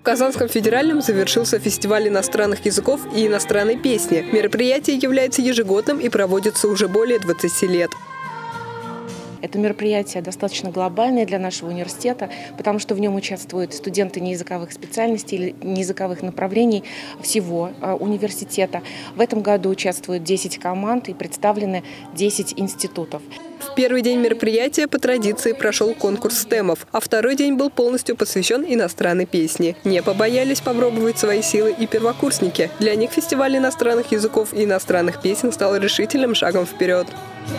Казанском федеральном завершился фестиваль иностранных языков и иностранной песни. Мероприятие является ежегодным и проводится уже более 20 лет. Это мероприятие достаточно глобальное для нашего университета, потому что в нем участвуют студенты неязыковых специальностей или неязыковых направлений всего университета. В этом году участвуют 10 команд и представлены 10 институтов. В первый день мероприятия по традиции прошел конкурс стемов, а второй день был полностью посвящен иностранной песне. Не побоялись попробовать свои силы и первокурсники. Для них фестиваль иностранных языков и иностранных песен стал решительным шагом вперед.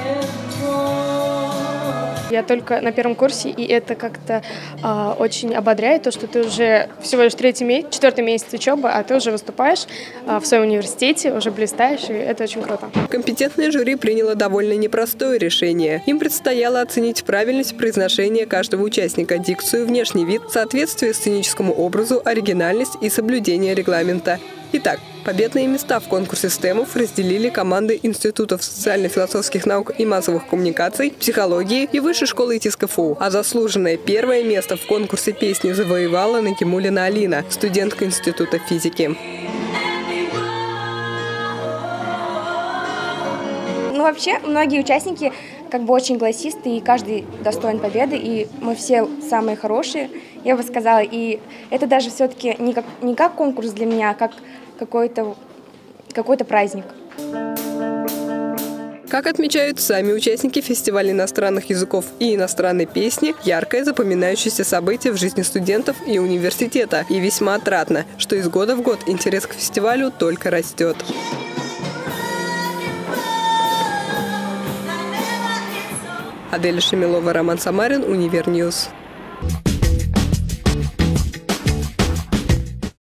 Я только на первом курсе, и это как-то очень ободряет, то, что ты уже всего лишь четвертый месяц учебы, а ты уже выступаешь в своем университете, уже блистаешь, и это очень круто. Компетентное жюри приняло довольно непростое решение. Им предстояло оценить правильность произношения каждого участника, дикцию, внешний вид, соответствие сценическому образу, оригинальность и соблюдение регламента. Итак, победные места в конкурсе стемов разделили команды институтов социально-философских наук и массовых коммуникаций, психологии и Высшей школы ИТИС КФУ. А заслуженное первое место в конкурсе песни завоевала Нагимуллина Алина, студентка Института физики. Вообще, многие участники очень голосисты, и каждый достоин победы, и мы все самые хорошие, я бы сказала. И это даже все-таки не как конкурс для меня, а как какой-то праздник. Как отмечают сами участники фестиваля иностранных языков и иностранной песни, яркое запоминающееся событие в жизни студентов и университета. И весьма отрадно, что из года в год интерес к фестивалю только растет. Аделя Шамилова, Роман Самарин, Универньюз.